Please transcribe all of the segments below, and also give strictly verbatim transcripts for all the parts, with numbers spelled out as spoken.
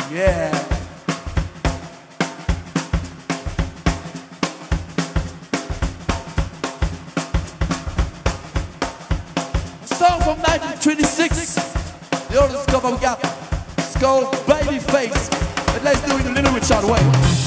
Yeah. A song from nineteen twenty-six. The oldest cover we got. It's called Babyface. But let's do it a little Richard way.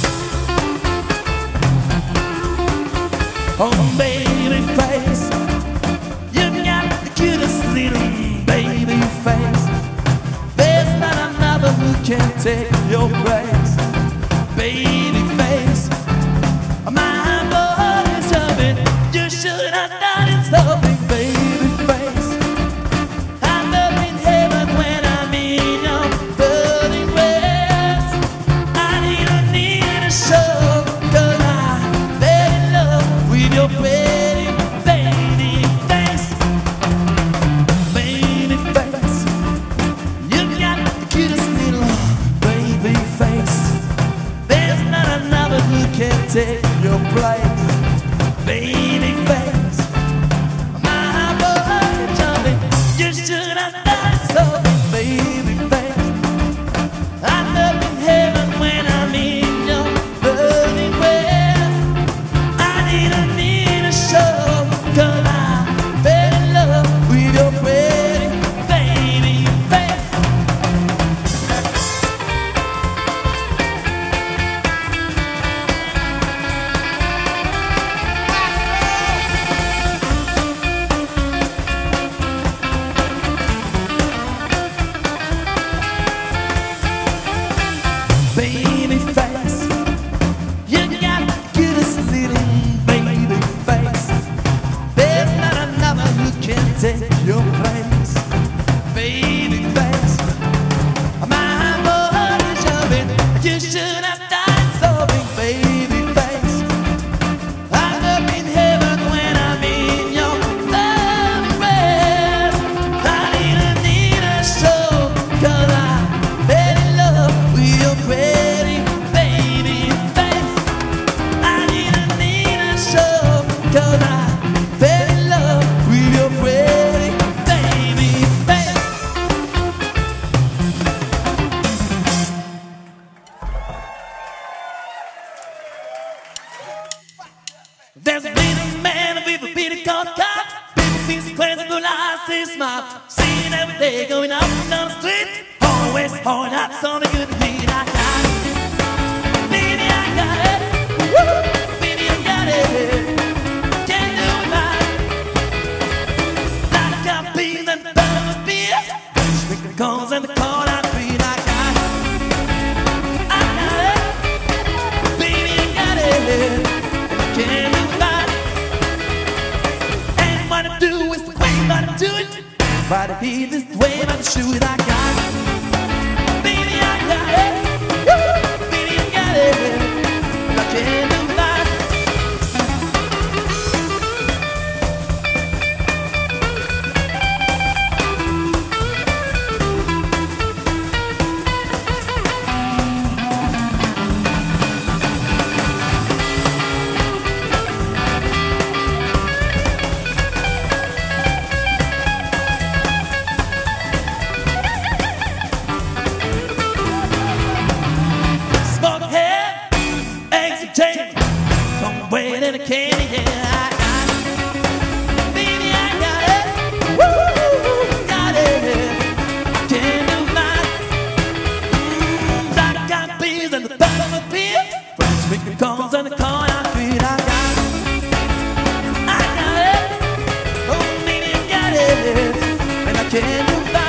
Oh, babyface, you got the cutest little babyface. There's not another who can take your place. Babyface, my boy is loving. You should have started something, babyface. I'm up in heaven when I'm in your burning ways. I need a need a show, 'cause I fell in love with your pretty baby face. Baby face, you got the cutest little baby face. There's not another who can take your place. Baby face, my boy jumping. You should have done something, baby face. I'm up in heaven when I'm in your burning ways. I need a need a show, 'cause I fell in love with your pretty baby face. Baby face, you got the cutest little baby face. There's not another who can take your place. Baby face, my boy is jumping. You should have started something, baby face. I'm up in heaven when I'm in your loving ways. I need a need a show, 'cause I fell in love with your pretty baby face. I need a need a show, 'cause I fell in love with your pretty baby face. There's a little man with a bitty cold cut. People think he's crazy, but I see smile. Seeing every day going up and down the street. Always holding out something good to eat. I got it. Baby, I got it. Woo! Baby, I got it. Can't do it right. Like I got peas and the bottom of beer. Drink the cones and the cold out feet. I got it. I got it. Baby, I got it. Can't do it right. And what I do is the way I do it. But the heat is the way I shoot it. I got it. Baby, I got it. Woo! Baby, I got it. I can't do it right. Smoke hair, eggs and jam, come wait in a candy, yeah, I got it. Baby, I got it. Woo, got it. Can't do mine. Mm, I got peas and the bottom of beer. French with the cones and the corn I feed. I got it. I got it. Oh, baby, I got it. And I can't do mine.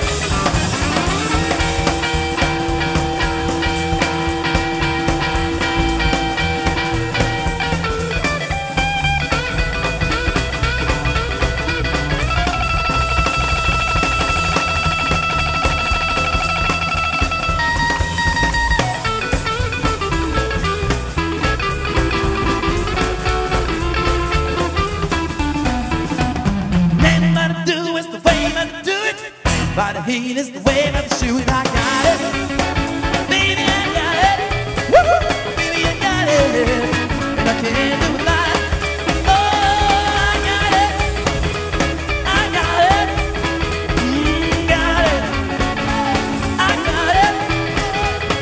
But the heat is the way of the shoe, and I got it. Baby, I got it. Woo! Baby, I got it. And I can't do it like. Oh, I got it. I got it. Mm, got it. I got it.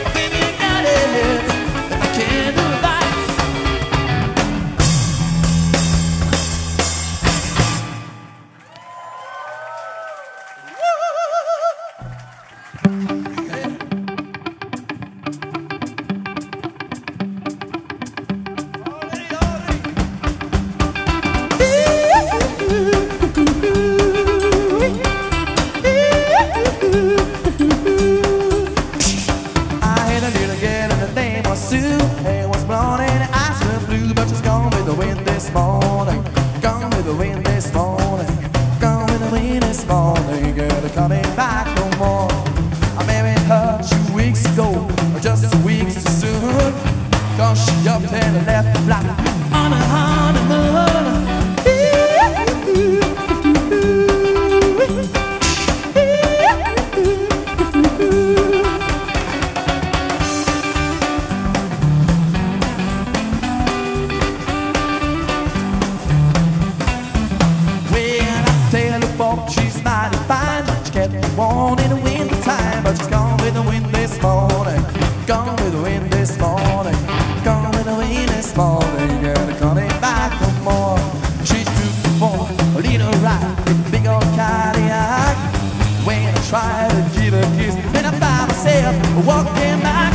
born in the winter time, but she's gone with the wind this morning. Gone with the wind this morning. Gone with the wind this morning. And coming back no more. She took me for a little ride in a big old Cadillac. When I tried to give her a kiss, and I found myself walking back.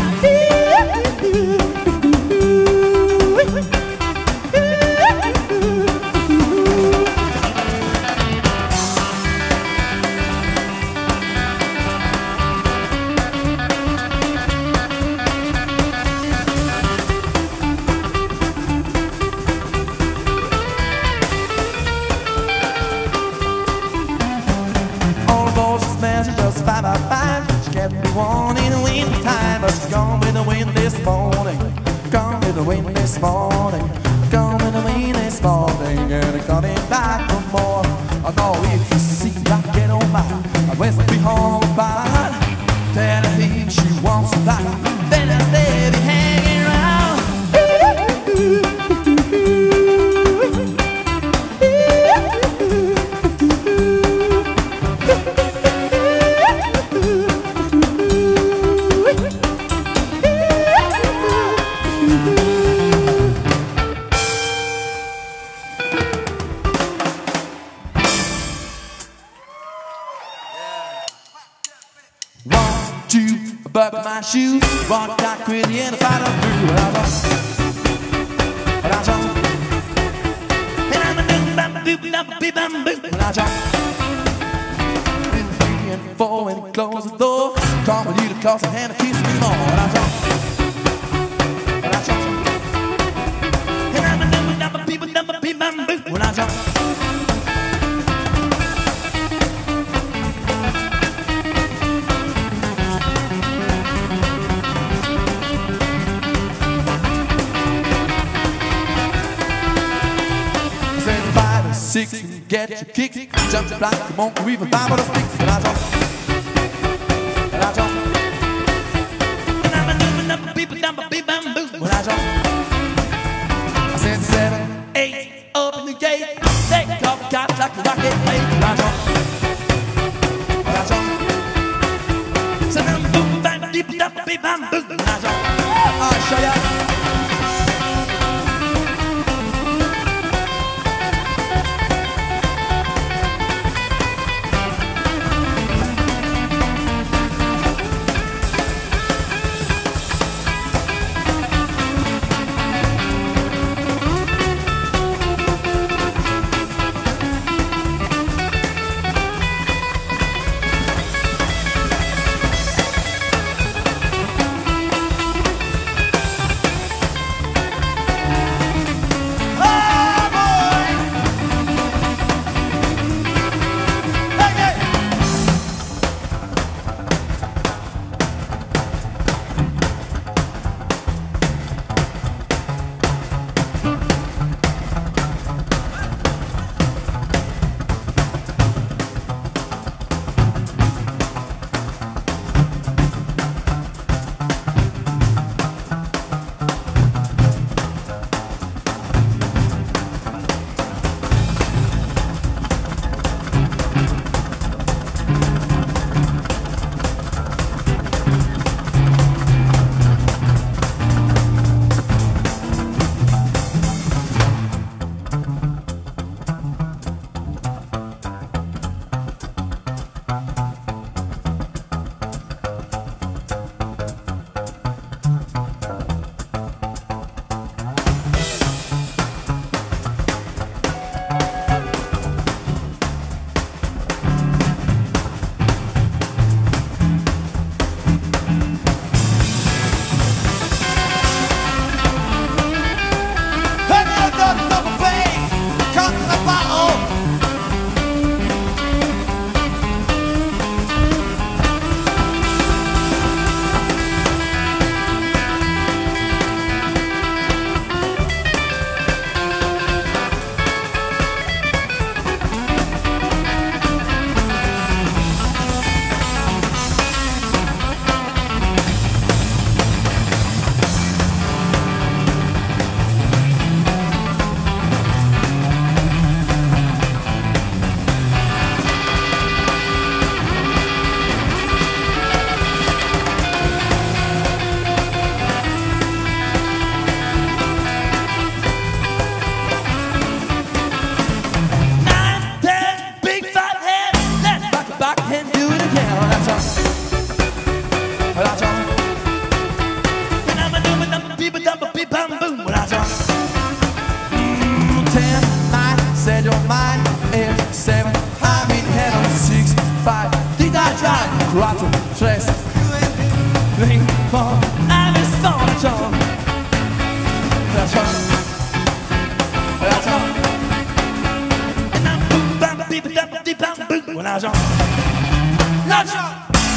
Five by five, she kept me warm in the winter time, but she's gone with the wind this morning. Gone with the wind this morning. Gone with the wind this morning, and coming back no more. I know if you see I get on by, I west be home by. Tell her if she wants to fly, then I'll stay be hanging around. Buckle my shoes, walk out quickly and fight up through. But I jump, and I'm a doom bam boop bam beep bam boop. But I jump, three and four and close the door. Call me you to cause a hand to kiss me more. But I jump, but I jump, and I'm a doom bam beep bam beep bam boop. When I jump. Six, get your kicks, jump like a monkey, weave a Bible to sticks, and I jump, and I jump, and I'm a doing up a beep, bam, beep, bam, boom, when I jump. I said seven, eight, open the gate, take off, got like a rocket plate, and I jump, and I jump. So I'm boom, bam, beep, bam, beep, bam, boom, when I jump. I'll show ya. quattro, tres, vem, bom, I'm a stonton. That's right. That's right. And I'm boom, bam, beep, bam, beep, bam, boom. When I jump, not jump.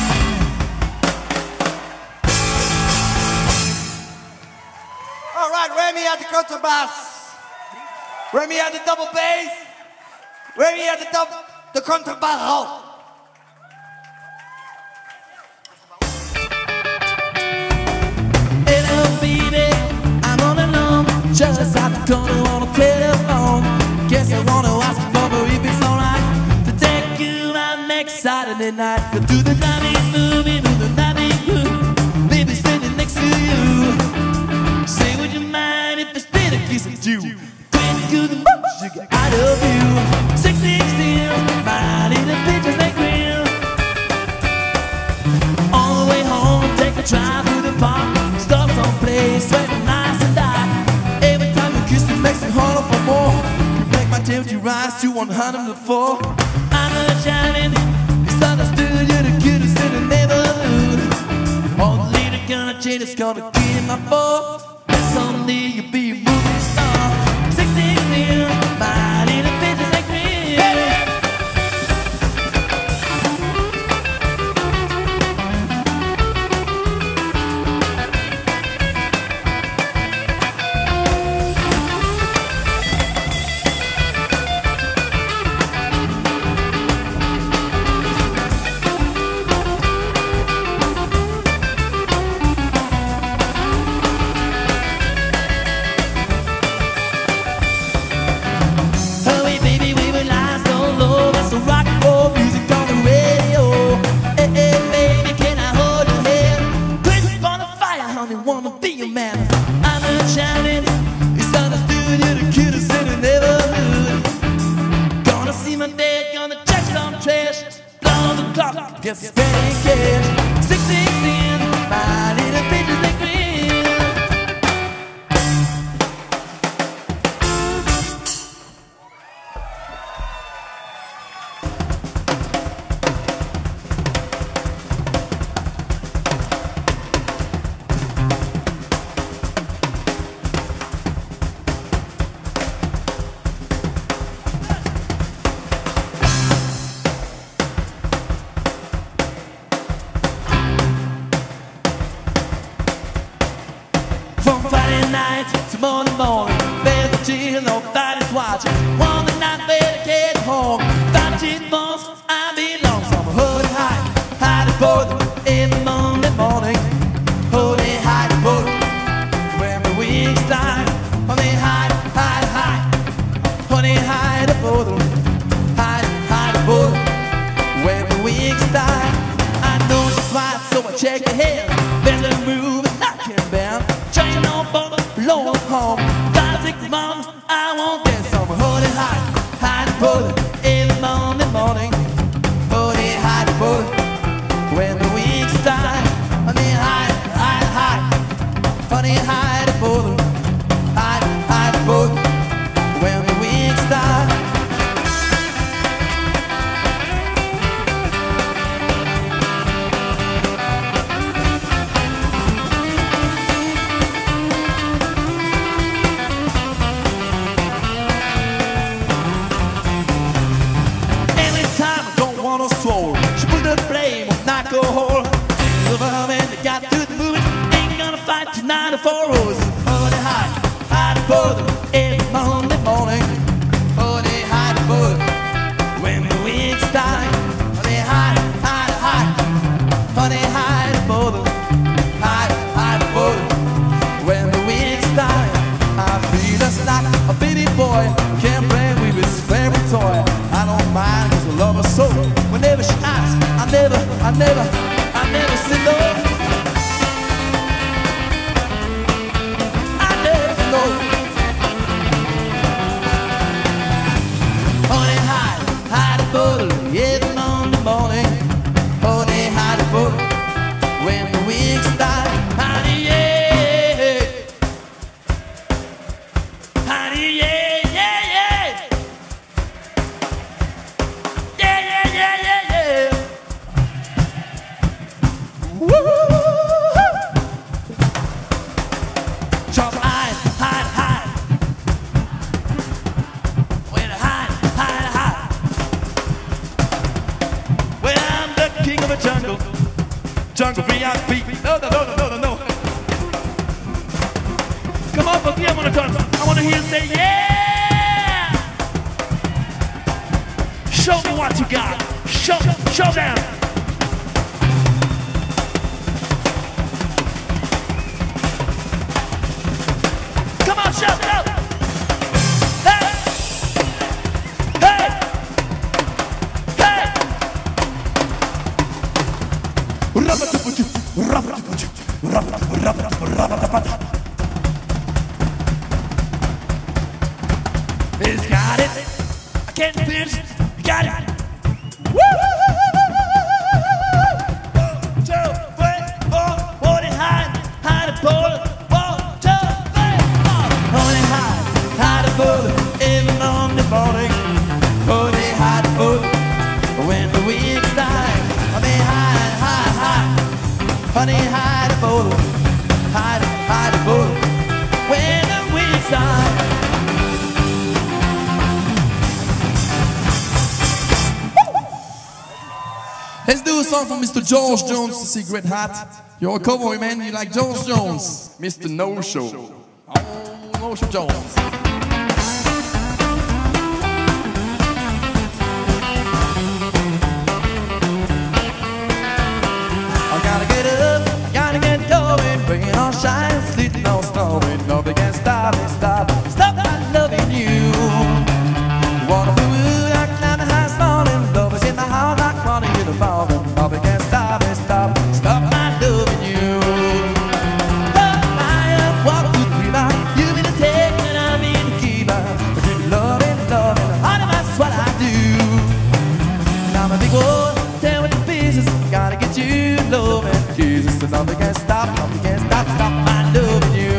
All right, Remy at the contrabass. Remy at the double bass. Remy at the double, the contrabass. Hello, baby, I'm all alone. Just at the corner on the telephone. Guess I wanna ask you for if it's alright to take you out next Saturday night. Go to the driving movie, to the driving crew. Baby sitting next to you. Say, would you mind if I spit a kiss at you? To the most you get out of you. Six sixteen, my little pictures they grill. On the way home, take a drive through the park. Stop someplace where it's nice and dark. Every time you kiss me makes me harder for more. Make my temperature rise to one hundred four. I'm not shining, it's understood. You're the cutest in the neighborhood. All the later gonna change, it's gonna get in my boat. Someday you'll be a movie star. Six sixteen, my little pictures like me. Guess it's spending cash. Six sixteen, my little pictures they green. From Friday night to Monday morning, there's a chill, nobody's watching. One night where they get home, five cheap bones, I belong. So I'm holding high, hiding for them every Monday morning. Holding high for them when the wings die. Holding high, high, high. Holding high for them, high, high for them when the wings die. I know she's right, so I check her head. There's a move I can bend. Chain on for the Lord's home. Gotta take the mom, I won't get some. Hold it high, high to pull it every Monday morning. Hold it high to pull it when the weeks die. Honey, high, high, high. Honey, high to pull it. High, high to pull it when the weeks die. She put the blame on alcohol. Love her when they got to the movies. Ain't gonna fight tonight for us. Hold it high, high to pull them every Monday morning. Hold it high to pull them when the weeks die. Hold it high, high to high. Hold it high to pull them. High, high to pull them when the weeks die. I feel just like a baby boy. Can't play with his favorite toy. I don't mind cause I love her so. Whenever she asks, I never, I never, I never say no. I never say no. Honey, high, high to bottle, every Monday morning. Honey, high to bottle, when the weeks die. Honey, yeah. Honey, yeah. Jump high, high, high. When high, high, high. When I'm the king of the jungle, jungle V I P. No, no, no, no, no, no. Come on, Boogie, I'm on the drums. I want to hear you say, yeah! Show me what you got. Show, show them. Come on, shout it out. Hey! Hey! Hey! He's got it. I can't finish. Got it. Woo! Two, three, four, hold it high, high to pull. One, two, three, four. Hold it high, high to pull. Even on the morning. Hold it high to pull. When the wind's die, I mean high, high, high. Honey, high to pull. High to, high to pull. When the wind's die. Let's do a song from Mister George Jones, Secret Hat. You're a cowboy, man. You like George Jones. Mister No Show. Oh, No Show Jones. I gotta get up, gotta get going, bringing on shine, sleeting on snowing. Nothing can stop me, stop, stop my loving you. Wanna be wood, I climb the highest mountain. Love is in the heart, I wanna get involved. Nothing can stop me, stop, stop my loving you. Love fire, walk through the river. You be the take and I be the keeper. I keep loving, loving, honey, that's what I do. Now I'm a big boy, down with the pieces. Gotta get you loving Jesus. So nothing can stop, nothing can stop, stop my loving you.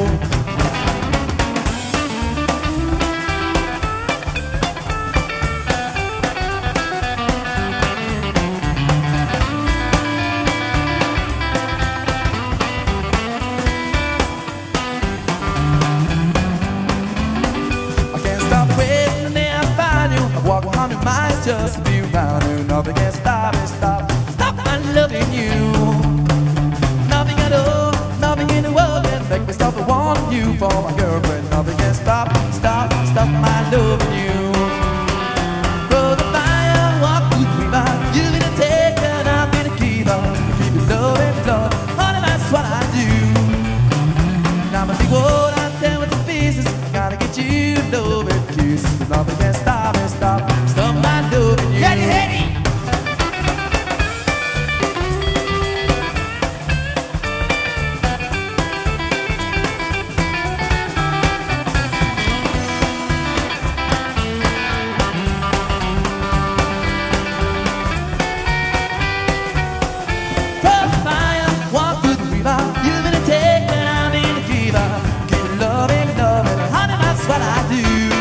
Walk a hundred miles just to be around you. Nothing can stop me, stop, stop my loving you. Nothing at all, nothing in the world can make me stop wanting you for my girlfriend. Nothing can stop, stop, stop my loving you. Throw the fire, walk through the river. You be the taker, I'll be the keeper. Keep it loving, love, honey, that's what I do. Now I'm a big world out there with the pieces. Gotta get you loving kisses. Nothing can stop me, stop, stop my loving you. Ready, ready. Throw the fire, walk through the river. You've been a taker and I've been a giver. Keep it loving, loving, honey, that's what I do.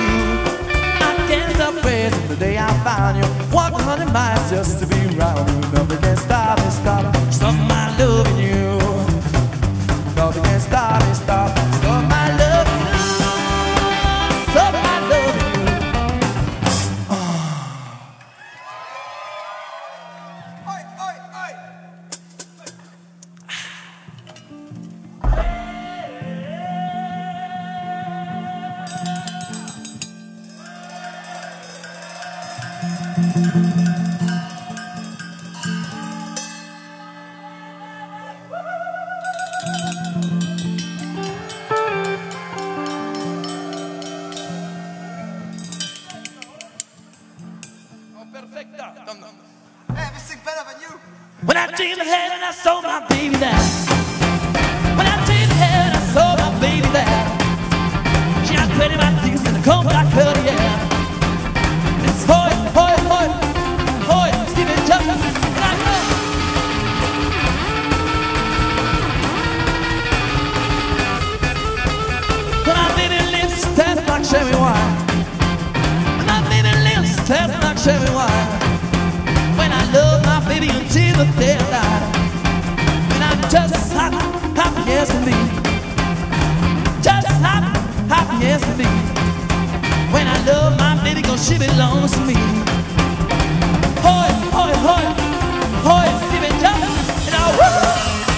The day I found you, walk a hundred miles just to be around you. Nothing can stop me, stop, stop my loving you. Nothing can stop me, stop, stop my loving you. Stop my loving you. Oh. Oi, oi, oi. When I dreamed ahead and I saw my baby there. When I dreamed ahead and I saw my baby there. She had pretty my things in the comb black curly hair. It's hoy, hoy, hoy, hoy, Stephen Jump, and I know. When my baby lips taste like cherry wine. When my baby lips taste like cherry wine. When I love my baby until the day I die. 'cause she belongs to me. Hoy, hoy, hoy, hoy, Stephen Jack, and I woo.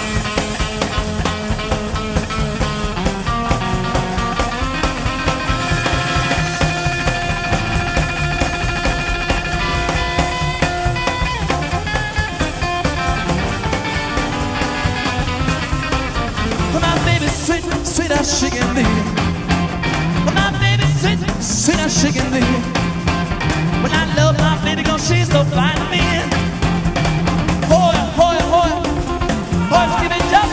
Sweet, sweet as she can be. When my baby's sweet, sweet as she can be. When I love my baby, 'cause she's so fine to me. Hoy, hoy, hoy, hoy, give it up.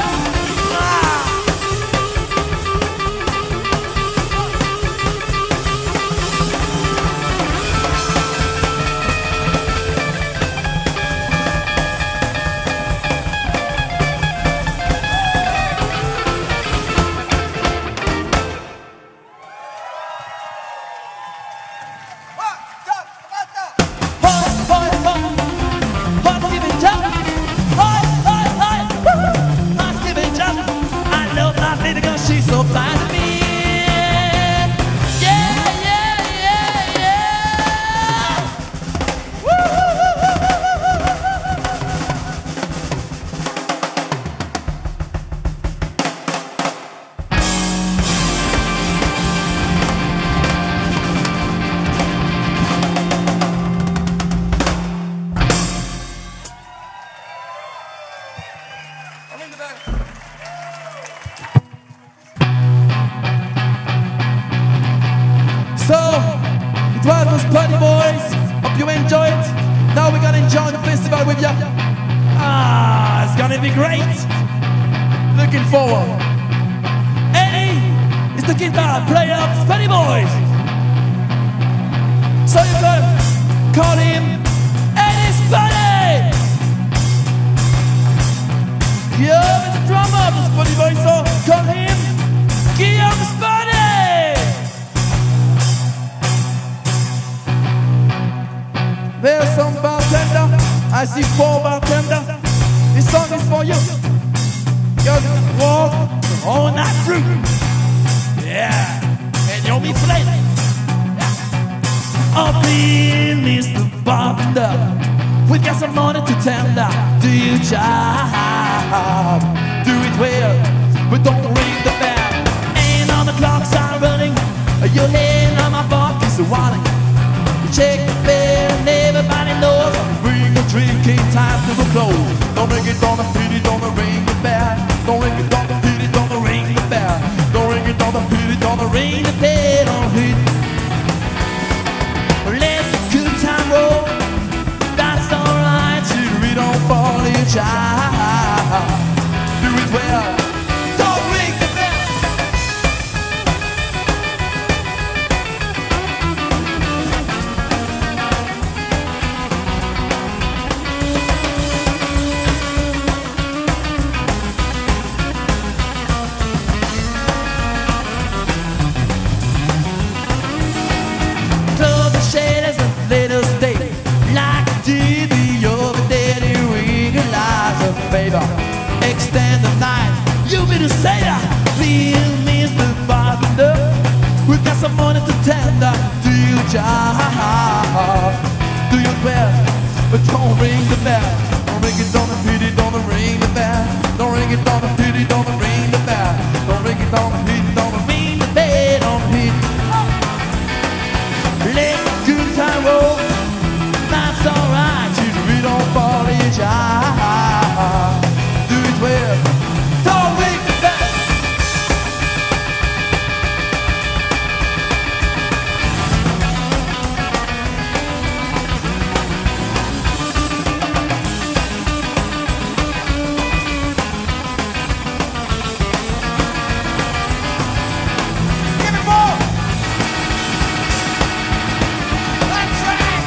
So, it was those Party Boys. Hope you enjoy it. Now we're gonna enjoy the festival with you. Ah, it's gonna be great. Looking forward. Eddie is the guitar player of the Party Boys. So you can call him Eddie Spuddy. Guillaume is the drummer of the Party Boys, so call him Guillaume Spuddy. There's some bartender, I see four bartenders. This song is for you. Just walk all night through. Yeah, and you'll be playing. Oh, please, Mister Bartender, we've got some money to tender. Do your job, do it well, but don't ring the bell. And on the clocks are running, your hand on my back is warning. Check the bell and everybody knows. Bring the drinking time to the close. Don't ring it, don't hit it, don't ring the bell. Don't ring it, don't hit it, don't ring the bell. Don't ring it, don't hit it, don't ring the bell. Don't hit it. Let the good time roll. That's alright. We don't fall in child. Do it well. Don't ring the bell. Extend the night, you be the sailor. Please, Mister Bartender, we've got some money to tender. Do your job, do your best, but don't ring the bell. Don't ring it, don't hit it, don't ring the bell. Don't ring it, don't hit it, don't ring the bell. Don't ring it, don't hit it, don't ring the bell. Don't hit it. Let the good time roll. That's alright, we don't fall in your job. Do it well. Don't ring the bell. Give me more. That's right.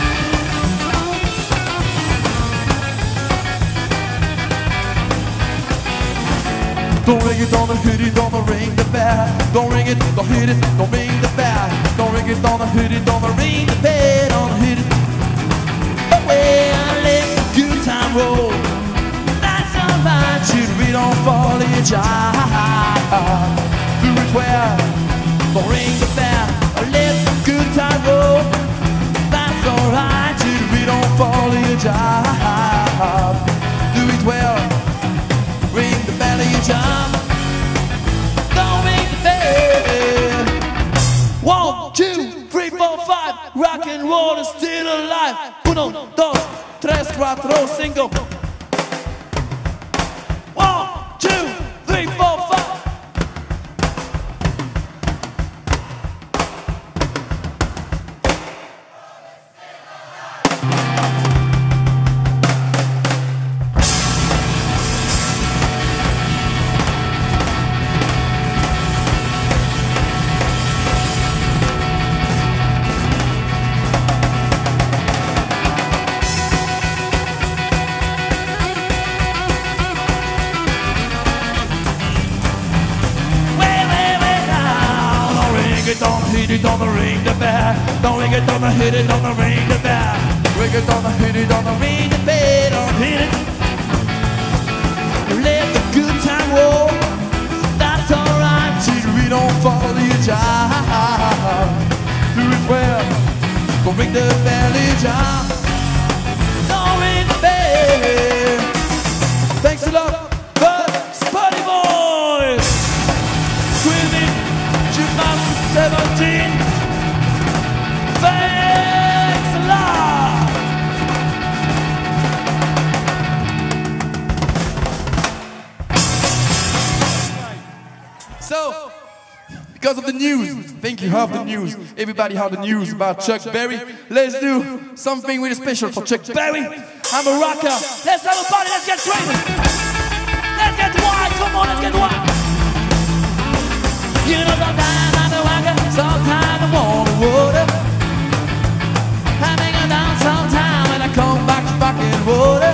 Don't ring it, don't hit it, don't ring the bell. Don't ring it, don't hit it, don't ring the bell. Don't ring it, don't hit it, don't ring the bell. Don't hit it. Away, I let the good time roll. That's alright, should we don't fall in your job. Do it well, don't ring the bell. Let the good time roll. your job. Do it well, ring the bell of your job. Don't ring the bell. One, two, three, four, five. Rock and roll is still alive. Uno, dos, tres, cuatro, cinco. One, two, three, four, five. Don't hit it on the ring the bell. Don't ring it, don't hit it on the ring the bell. Ring it, don't hit it on the ring the bell. Don't hit it. Let the good time roll. That's alright till we don't follow your job. Do it well. Go ring the bell, your job. Don't ring the bell. Thanks a lot, the Spotty Boys. Screaming seventeen. Thanks a lot. So, because of the news, I think you have the news. Everybody have the news about Chuck Berry. Let's do something really special for Chuck Berry. I'm a rocker. Let's have a party. Let's get crazy. Let's get wild. Come on, let's get wild. You know sometimes I'm a rocker, sometimes I want water. I make a down sometime when I come back to fucking water.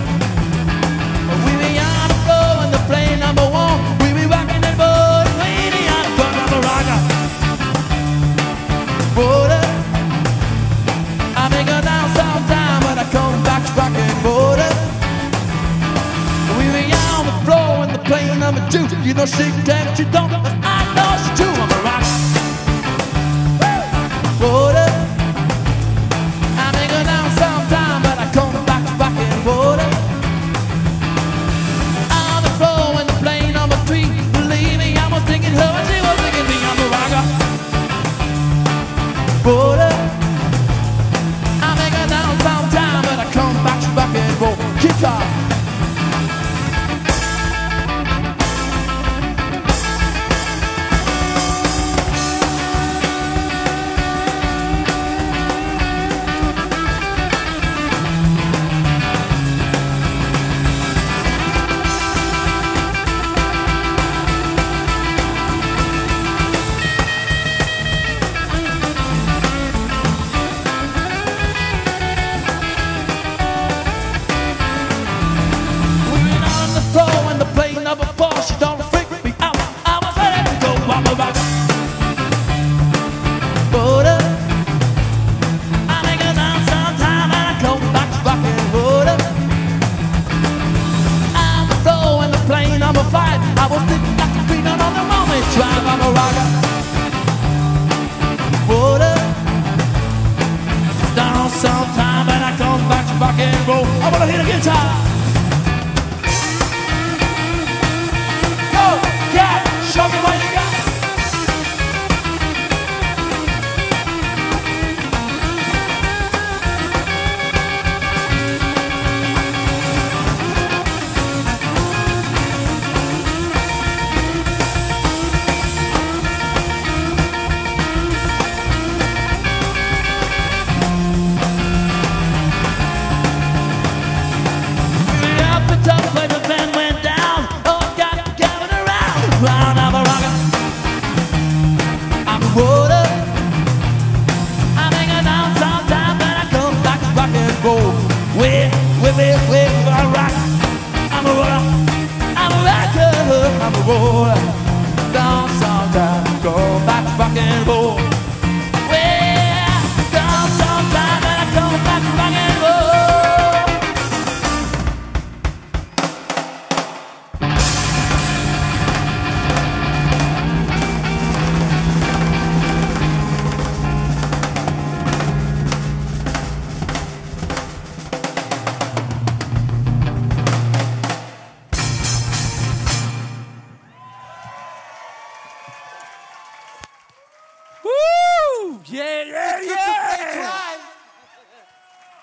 We be on the floor and the plane number one. We be rocking that boat, we be on the floor, I'm a rocker. Water. I make a down sometime when I come back to fucking water. We be on the floor and the plane number two. You know she can't, she don't. I'm a rock. Water. I make her down sometime, but I come back to rockin' water. On the floor when the plane number three. Believe me, I was thinking her and she was thinking me. I'm a rocker. Water. I make her down sometime, but I come back to rockin' water. Guitar.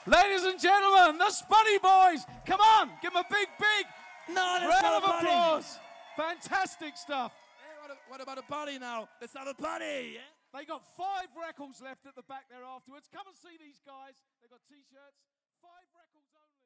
Ladies and gentlemen, the Spunny Boys. Come on, give them a big, big No, that's round not of a party. applause. Fantastic stuff. Hey, what, a, what about a party now? Let's have a party, yeah? They got five records left at the back there afterwards. Come and see these guys. They've got T-shirts. Five records only.